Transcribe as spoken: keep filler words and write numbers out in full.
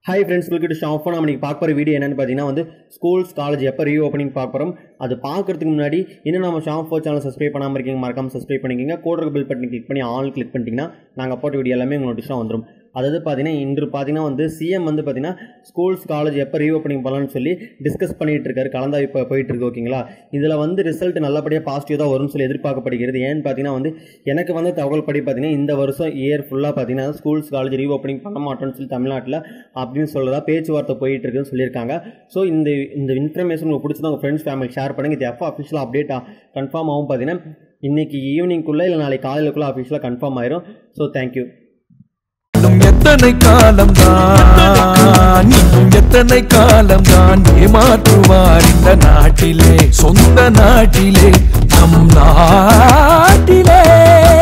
Hi friends, welcome to Shop Phone. நம்ம பார்க்க போற வீடியோ என்னன்னு பாத்தீங்கன்னா வந்து ஸ்கூல்ஸ் காலேஜ் எப்ப ரீ ஓபனிங் பார்க்க போறோம். அது பார்க்கிறதுக்கு முன்னாடி இன்னும் நம்ம Shop Phone சேனலை சப்ஸ்கிரைப் பண்ணாம இருக்கீங்க மறக்காம சப்ஸ்கிரைப் பண்ணிக்கங்க. கோட் பெல் பட்டனை கிளிக் பண்ணி ஆல் கிளிக் பண்ணிட்டீங்கன்னா நாங்க போட்ட வீடியோ எல்லாமே உங்களுக்கு நோட்டிஃபிகேஷன் வந்துரும். அதாவது பாத்தீங்கன்னா இன்று பாத்தீங்கன்னா வந்து சிஎம் வந்து பாத்தீங்கன்னா ஸ்கூல்ஸ் காலேஜ் எப்ப ரீ ஓபனிங் பண்ணலாம்னு சொல்லி டிஸ்கஸ் பண்ணிட்டு இருக்காரு. கலந்தாய் இப்ப போயிட்டு இருக்கு ஓகேங்களா. இதுல வந்து ரிசல்ட் நல்லபடியா பாசிட்டிவ் தான் வரும்னு சொல்லி எதிர்பார்க்கப்படுகிறது. ஏன்னு பாத்தீங்கன்னா வந்து எனக்கு வந்து தகவல் படி பாத்தீங்கன்னா இந்த வருஷம் இயர் ஃபுல்லா பாத்தீங்கன்னா ஸ்கூல்ஸ் காலேஜ் ரீ ஓபனிங் பண்ண மாட்டோம்னு சொல்லி தமிழ்நாட்டில் அப்படின்னு சொல்லதா பேச்சுவார்த்தை போயிட்டு இருக்குன்னு சொல்லியிருக்காங்க. ஸோ இந்த இந்த இன்ஃபர்மேஷன் உங்களுக்கு பிடிச்சது உங்கள் ஃப்ரெண்ட்ஸ் ஃபேமிலி ஷேர் பண்ணுங்க. இது எப்போ அஃபிஷியலாக அப்டேட் கன்ஃபார்ம் ஆகும் பார்த்தீங்கன்னா இன்னைக்கு ஈவினிங்குள்ளே இல்லை நாளைக்கு காலையிலுக்குள்ளே அஃபிஷியலாக கன்ஃபார்ம் ஆயிரும். So thank you. எத்தனை காலம் தான் எத்தனை காலம் தான் ஏமாற்றுவார் இந்த நாட்டிலே சொந்த நாட்டிலே நம் நாட்டிலே.